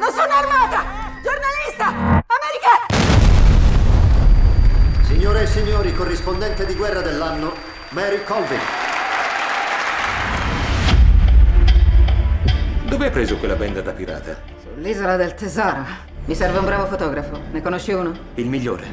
Non sono armata! Giornalista! Americana! Signore e signori, corrispondente di guerra dell'anno, Mary Colvin. Dove hai preso quella benda da pirata? Sull'isola del tesoro. Mi serve un bravo fotografo. Ne conosci uno? Il migliore.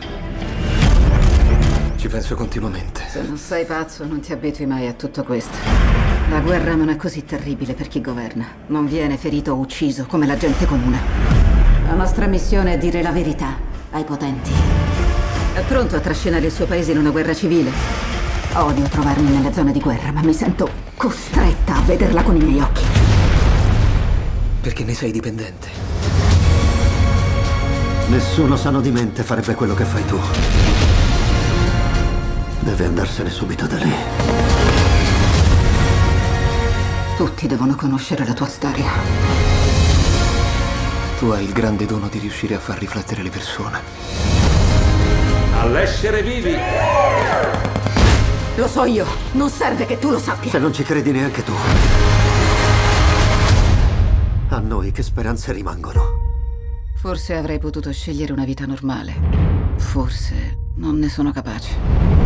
Ci penso continuamente. Se non sei pazzo, non ti abitui mai a tutto questo. La guerra non è così terribile per chi governa. Non viene ferito o ucciso come la gente comune. La nostra missione è dire la verità ai potenti. È pronto a trascinare il suo paese in una guerra civile? Odio trovarmi nelle zone di guerra, ma mi sento costretta a vederla con i miei occhi. Perché ne sei dipendente. Nessuno sano di mente farebbe quello che fai tu. Deve andarsene subito da lì. Tutti devono conoscere la tua storia. Tu hai il grande dono di riuscire a far riflettere le persone. All'essere vivi! Lo so io, non serve che tu lo sappia. Se non ci credi neanche tu. A noi che speranze rimangono? Forse avrei potuto scegliere una vita normale. Forse non ne sono capace.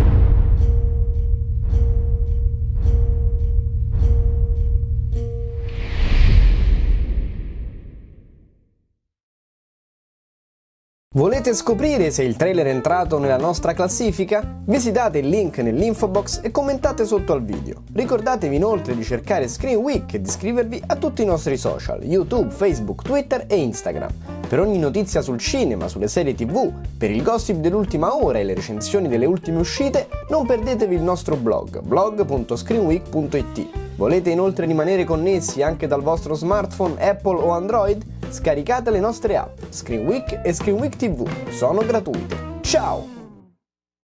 Volete scoprire se il trailer è entrato nella nostra classifica? Visitate il link nell'info box e commentate sotto al video. Ricordatevi inoltre di cercare Screen Week e di iscrivervi a tutti i nostri social, YouTube, Facebook, Twitter e Instagram. Per ogni notizia sul cinema, sulle serie TV, per il gossip dell'ultima ora e le recensioni delle ultime uscite, non perdetevi il nostro blog, blog.screenweek.it. Volete inoltre rimanere connessi anche dal vostro smartphone Apple o Android? Scaricate le nostre app, Screen Week e Screen Week TV, sono gratuite. Ciao!